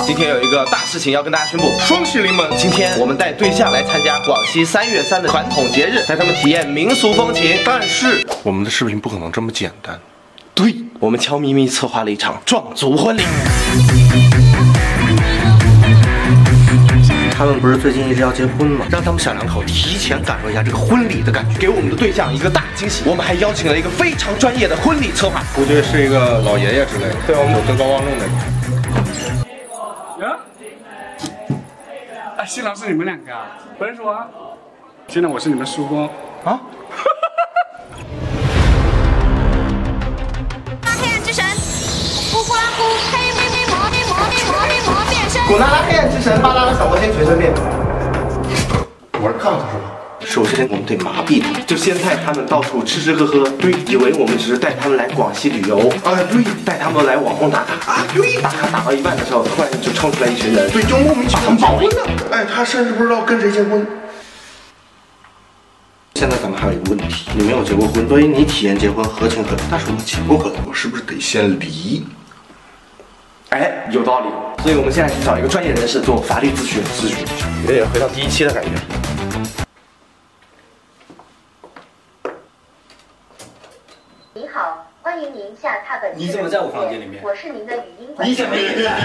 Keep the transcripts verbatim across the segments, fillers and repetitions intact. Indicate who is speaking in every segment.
Speaker 1: 好，今天有一个大事情要跟大家宣布，双喜临门。今天我们带对象来参加广西三月三的传统节日，带他们体验民俗风情。但是我们的视频不可能这么简单，对，我们悄咪咪策划了一场壮族婚礼。 他们不是最近一直要结婚吗？让他们小两口提前感受一下这个婚礼的感觉，给我们的对象一个大惊喜。我们还邀请了一个非常专业的婚礼策划，
Speaker 2: 估计是一个老爷爷之类的，对，我们有德高望重那种。
Speaker 3: 呀，啊，新郎是你们两个啊？不认识我啊？现在我是你们叔公啊。
Speaker 4: 黑暗之神，呼呼啦呼，黑咪咪魔咪魔咪魔咪魔变身。
Speaker 1: 古拉拉黑暗之神，巴拉拉小魔仙全身变。我是看他是吧？首先我们得麻痹他们，就先带他们到处吃吃喝喝，对，以为我们只是带他们来广西旅游，啊对，带他们来网红打卡，啊对，打卡打到一半的时候，突然就冲出来一群人，对，就莫名其妙跑婚了。哎，他甚至不知道跟谁结婚。现在咱们还有一个问题，你没有结过婚，所以你体验结婚合情合理，但是我结过婚，我是不是得先离？ 哎，有道理，所以我们现在去找一个专业人士做法律咨询，咨询一下，有点回到第一期的感觉。
Speaker 5: 您好，欢迎您下榻本
Speaker 6: 你怎么在我房间里面？
Speaker 5: 我是您的语音管家。
Speaker 6: 你怎么也在？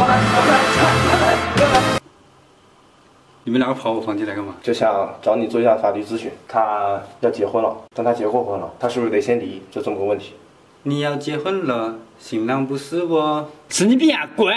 Speaker 6: 你们两个跑我房间来干嘛？
Speaker 1: 就想找你做一下法律咨询，他要结婚了，但他结过婚了，他是不是得先离？就这么个问题。
Speaker 6: 你要结婚了，新郎不是我，神经病啊！滚！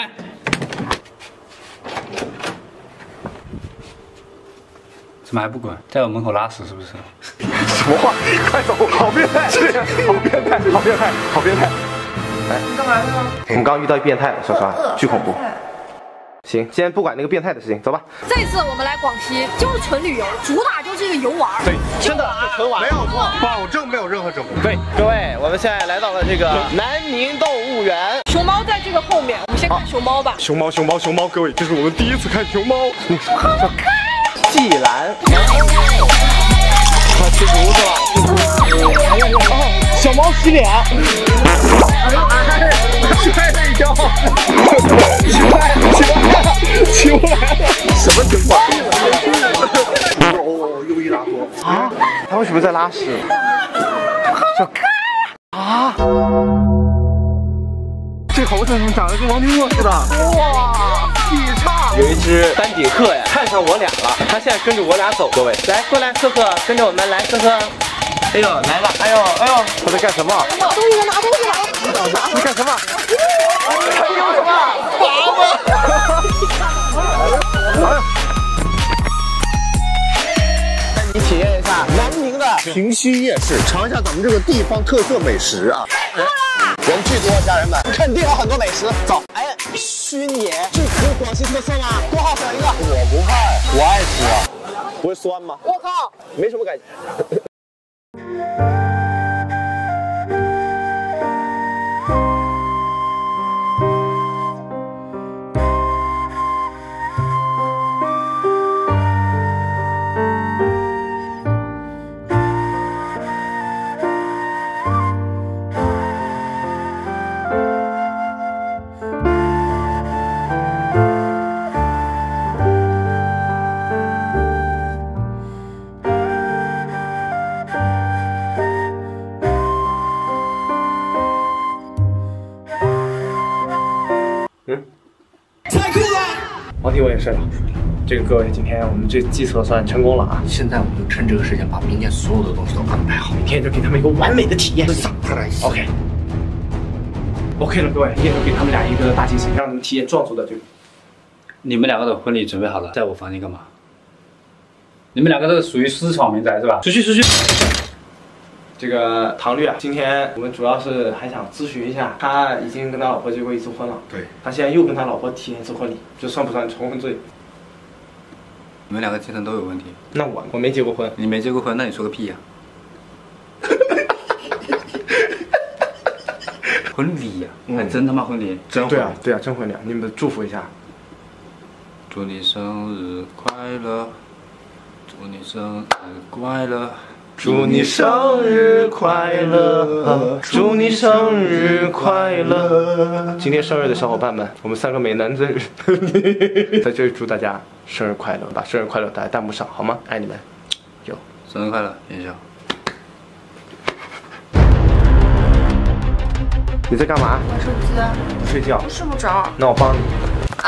Speaker 6: 怎么还不滚？在我门口拉屎是不是？
Speaker 1: 什么话？快走！好变态！好变态！好变态！好变态！来，你干嘛呢？我们刚遇到变态了，小刷，巨恐怖。行，先不管那个变态的事情，走吧。
Speaker 4: 这次我们来广西就是纯旅游，主打就是一个游玩。
Speaker 1: 对，真的是纯玩，没有错，保证没有任何整蛊。对，各位，我们现在来到了这个南宁动物园。
Speaker 4: 熊猫在这个后面，我们先看熊猫吧。
Speaker 1: 熊猫，熊猫，熊猫，各位，这是我们第一次看熊猫。
Speaker 4: 好可爱！
Speaker 1: 季兰，快吃竹子了。哦，小猫洗脸。吓了一跳。起来，起来，起来了！什么情况？哦，又一拉脱啊！他为什么在拉屎？小啊！这猴子怎么长得跟王金诺似的？哇，劈叉！有一只丹顶鹤呀，看上我俩了，它现在跟着我俩走。各位，来过来，赫赫，跟着我们来，赫赫。哎呦，来了！哎呦，哎呦，他在干什么？
Speaker 4: 拿东西了，拿东西了！
Speaker 1: 在干什么？还有什么？娃娃！带你体验一下南宁的平须夜市，尝一下咱们这个地方特色美食啊！人巨多，家人们，肯定有很多美食。走，哎，须野，这有广西特色吗？多好，选一个。我不怕，我爱吃啊。不会酸吗？我靠，没什么感觉。王弟我也睡了，这个各位，今天我们这计策算成功了啊！现在我们就趁这个时间把明天所有的东西都安排好，明天就给他们一个完美的体验。OK，OK、OK 了，各位，明天就给他们俩一个大惊喜，让他们体验壮族的这个。
Speaker 6: 你们两个的婚礼准备好了，在我房间干嘛？你们两个都是属于私闯民宅是吧？出去，出去！
Speaker 1: 这个唐律啊，今天我们主要是还想咨询一下，他已经跟他老婆结过一次婚了，对，他现在又跟他老婆体验一次婚礼，这算不算重婚罪？
Speaker 6: 你们两个精神都有问题。
Speaker 1: 那我我没结过婚，
Speaker 6: 你没结过婚，那你说个屁呀、啊？婚礼呀、啊，还真他妈婚礼，真婚礼。
Speaker 1: 对啊，对啊，真婚礼，你们祝福一下。
Speaker 6: 祝你生日快乐，祝你生日快乐。
Speaker 1: 祝你生日快乐，祝你生日快乐。今天生日的小伙伴们，我们三个美男子在这里祝大家生日快乐，把生日快乐打在弹幕上好吗？爱你们，有
Speaker 6: 生日快乐，元宵。
Speaker 1: 你在干嘛？
Speaker 7: 玩手机。
Speaker 1: 睡觉。
Speaker 7: 我睡不着。
Speaker 1: 那我帮你。
Speaker 7: 啊！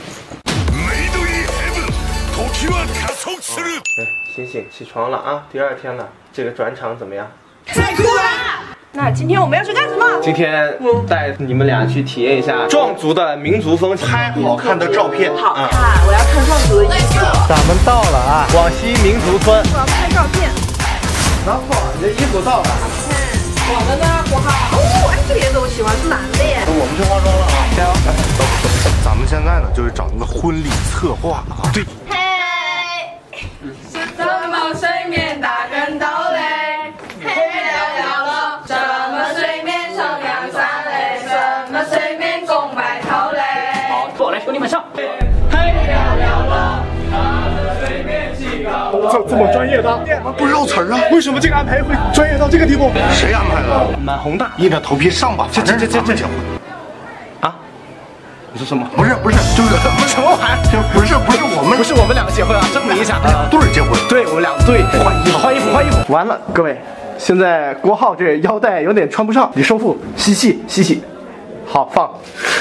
Speaker 1: 哎，醒醒，起床了啊！第二天了，这个转场怎么样？
Speaker 7: 太酷了！那今天我们要去干什么？
Speaker 1: 今天带你们俩去体验一下壮族的民族风，拍好看的照片。
Speaker 7: 好看，嗯、我要穿壮族的衣服。
Speaker 1: 咱们到了啊，广西民族村。
Speaker 7: 我要拍照片。
Speaker 1: 老婆，你的衣服到了。
Speaker 7: 我的呢？我好。哦，哎，这个颜色我喜欢，是蓝的耶。
Speaker 1: 我们去化妆了啊！加油！来，走走。
Speaker 8: 咱们现在呢，就是找那个婚礼策划啊。对。
Speaker 7: 嘿，是怎么水面打跟斗嘞？嘿了了了，什么水面冲阳山嘞？什么水面拱白头嘞？
Speaker 6: 好，过来，兄弟们上！嘿
Speaker 7: 了了了，水面起高楼。
Speaker 3: 这这么专业的，
Speaker 8: 不绕词儿啊？
Speaker 3: 为什么这个安排会专业到这个地步？
Speaker 8: 谁安排的？
Speaker 1: 满宏大，
Speaker 8: 硬着头皮上吧。这这这这这结婚。
Speaker 1: 啊？你说什么？
Speaker 8: 不是不是，就是什么玩意儿？不是不是我们
Speaker 1: 不是我们两个结婚啊，证明一下，
Speaker 8: 两对儿结婚。
Speaker 1: 对我们两对，换衣服换衣服换衣服。完了，各位，现在郭浩这腰带有点穿不上，李收腹吸气吸气，好放。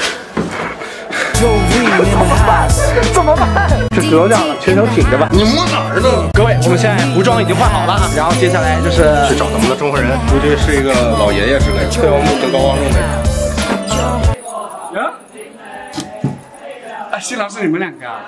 Speaker 1: 怎么办？这格调了，全程挺着吧。
Speaker 8: 你摸哪儿呢？
Speaker 1: 各位，我们现在服装已经换好了，然后接下来就是
Speaker 8: 去找咱们的证婚人，
Speaker 2: 估计是一个老爷爷之类的，对我们德高望重的人。
Speaker 3: 啊？哎，新郎是你们两个啊？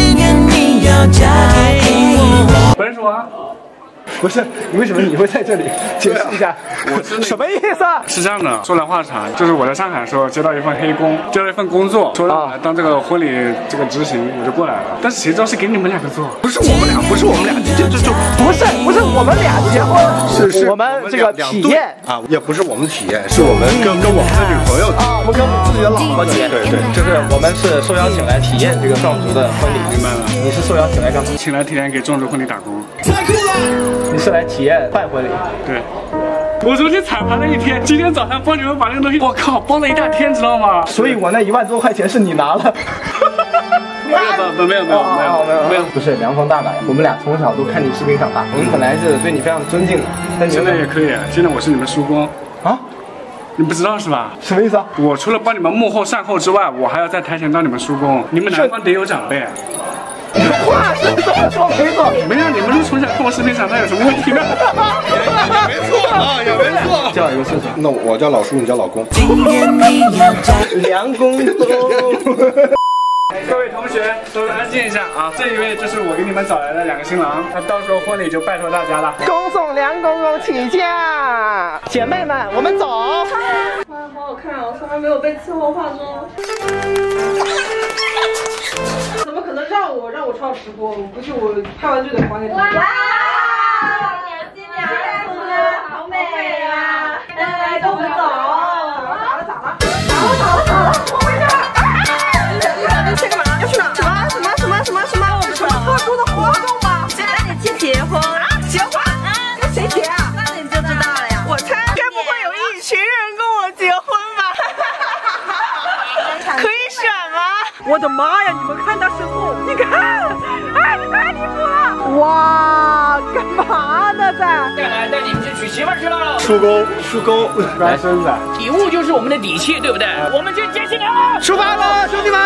Speaker 3: 本属啊？
Speaker 1: 不是，为什么你会在这里？解释一下，
Speaker 3: 我是
Speaker 1: 什么意思啊？
Speaker 3: 是这样的，说来话长，就是我在上海的时候接到一份黑工，接到一份工作，说让我来当这个婚礼这个执行，我就过来了。但是谁知道是给你们两个做？
Speaker 8: 不是我们俩，不是我们俩，就就就
Speaker 1: 不是不是我们俩结婚，是是我们这个体验
Speaker 8: 啊，也不是我们体验，是我们跟跟我们的女朋友
Speaker 1: 啊，我们跟我们自己的老婆体验，
Speaker 8: 对对，
Speaker 1: 就是我们是受邀请来体验这个壮族的婚礼，
Speaker 3: 明白了？
Speaker 1: 你是受邀请来干嘛？
Speaker 3: 请来体验给壮族婚礼打工。
Speaker 1: 太酷了！你是来体验办婚礼？
Speaker 3: 对。我昨天彩排了一天，今天早上帮你们把那个东西，我靠，包了一大天，知道吗？
Speaker 1: 所以我那一万多块钱是你拿了。
Speaker 3: 没有没有没有没有没有没有没有，
Speaker 1: 不是凉风大感，我们俩从小都看你视频长大，我们本来是对你非常尊敬的，但
Speaker 3: 现在也可以，现在我是你们叔公
Speaker 1: 啊，
Speaker 3: 你不知道是吧？
Speaker 1: 什么意思啊？
Speaker 3: 我除了帮你们幕后善后之外，我还要在台前当你们叔公，你们男方得有长辈。
Speaker 1: 话是这么说没错，
Speaker 3: 没有你们是从小看我视频长大有什么问题呢？
Speaker 8: 也没错啊，也没错。
Speaker 1: 叫一个姓什么？
Speaker 8: 那我叫老叔，你叫老公。
Speaker 1: 梁公公。
Speaker 3: 各位同学，稍微安静一下啊！这一位就是我给你们找来的两个新郎，那到时候婚礼就拜托大家了。
Speaker 1: 恭送梁公公起驾，姐妹们，我们走。
Speaker 7: 哇，好好看哦！从来没有被伺候化妆。怎么可能让我让我唱直播？我不去，我拍完就得还给你。哇！新娘子，好美呀！来来，跟我们走。咋了咋了？咋了咋了咋了？我回家。这干嘛？要去哪？什么什么什么什么什么？我们什么特殊的活动吗？带你去结婚啊？结婚？跟谁结啊？那你就知道了呀。我猜该不会有一群人跟我结婚吧？可以选吗？我的妈呀！你们看他身后，你看，哎，你太离谱了！哇，干嘛呢在？
Speaker 9: 再来带你们去娶媳妇儿去了。
Speaker 1: 叔公，叔公，
Speaker 3: 来孙子，
Speaker 9: 礼物就是我们的底气，对不对？我们去接新娘了，
Speaker 1: 出发了，兄弟们！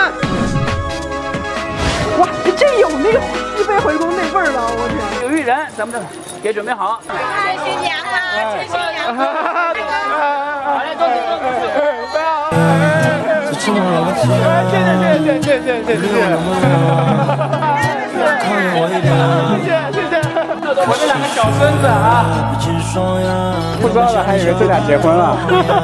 Speaker 7: 哇，真有那个熹妃回宫那味儿了，我天！
Speaker 9: 有玉人，咱们这给准备好。
Speaker 4: 娶新娘啊，娶新娘啊！
Speaker 9: 好嘞，走走走走走。
Speaker 1: 谢谢谢谢谢谢谢谢谢谢，谢谢谢谢。
Speaker 3: 我这两个小孙子啊，不知道的还以为这俩结婚了。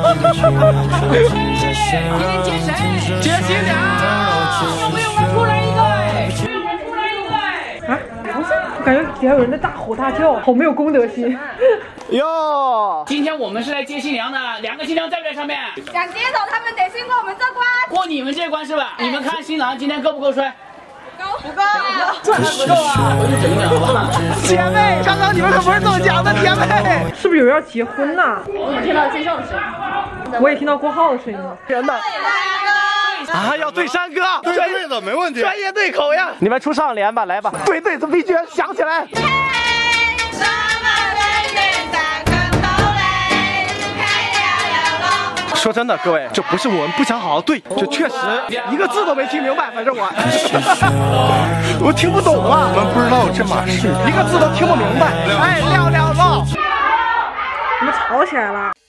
Speaker 9: 今天接谁？接新娘。有没有人出来一对？出来一对。
Speaker 7: 啊，我感觉底下有人在大吼大叫，好没有公德心。
Speaker 1: 哟，
Speaker 9: 今天我们是来接新娘的，两个新娘在不在上面？
Speaker 4: 想接走他们得先过我们这关。
Speaker 9: 过你们这关是吧？你们看新郎今天够不够帅？
Speaker 7: 不够，这还不够啊！
Speaker 1: 姐妹，刚刚你们可不是这么讲的，姐妹。
Speaker 7: 是不是有人要结婚呐？
Speaker 10: 我听到介绍的声音，
Speaker 7: 我也听到郭浩的声音了。
Speaker 1: 人呢？啊，要对山歌，
Speaker 8: 对对的，没问题。
Speaker 1: 专业对口呀！你们出上联吧，来吧，对对子 B G M 响起来。说真的，各位，这不是我们不想好好对，这确实一个字都没听明白，反正我我听不懂啊，
Speaker 8: 我们不知道这码事，
Speaker 1: 一个字都听不明白。哎，撂撂唠，
Speaker 7: 你们吵起来了。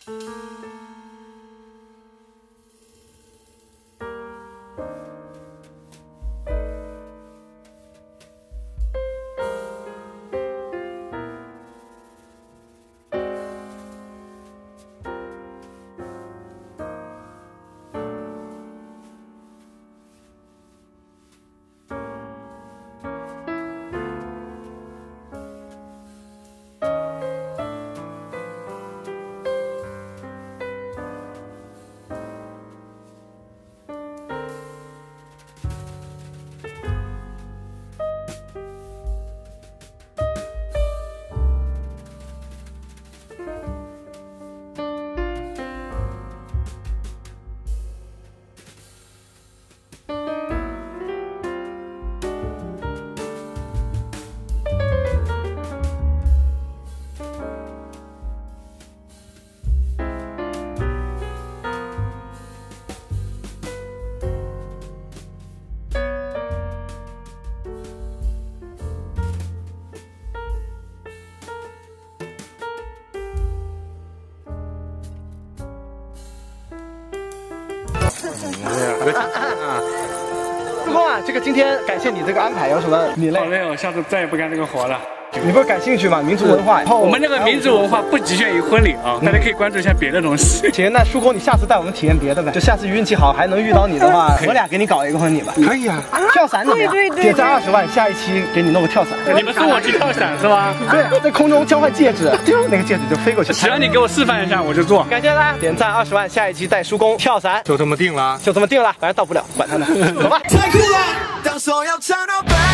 Speaker 1: 叔公啊，这个今天感谢你这个安排，有什么你累？
Speaker 3: 好累哦，下次再也不干这个活了。
Speaker 1: 你不是感兴趣吗？民族文化。
Speaker 3: 我们那个民族文化不局限于婚礼啊，大家可以关注一下别的东西。
Speaker 1: 行，那叔公你下次带我们体验别的呗。就下次运气好还能遇到你的话，我俩给你搞一个婚礼吧。
Speaker 8: 可以啊。
Speaker 1: 跳伞怎么样？
Speaker 7: 对对对，
Speaker 1: 点赞二十万，下一期给你弄个跳伞。
Speaker 3: 你们送我去跳伞是吧？
Speaker 1: 对，在空中交换戒指，丢那个戒指就飞过去。
Speaker 3: 只要你给我示范一下，我就做。
Speaker 1: 感谢大家点赞二十万，下一期带叔公跳伞，
Speaker 8: 就这么定了，
Speaker 1: 就这么定了，反正到不了，管他呢，走吧。
Speaker 11: 太酷了，当所有承诺被